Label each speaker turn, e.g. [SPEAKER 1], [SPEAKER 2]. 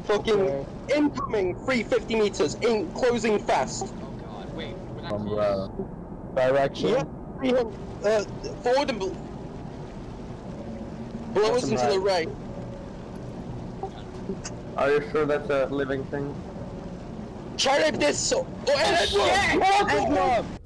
[SPEAKER 1] Fucking incoming 350 meters, in closing fast.
[SPEAKER 2] Oh god, wait, we're not close.
[SPEAKER 3] Direction?
[SPEAKER 1] Yeah, forward and blow us into the right.
[SPEAKER 3] Are you sure that's a living thing?
[SPEAKER 1] Try this. Oh, and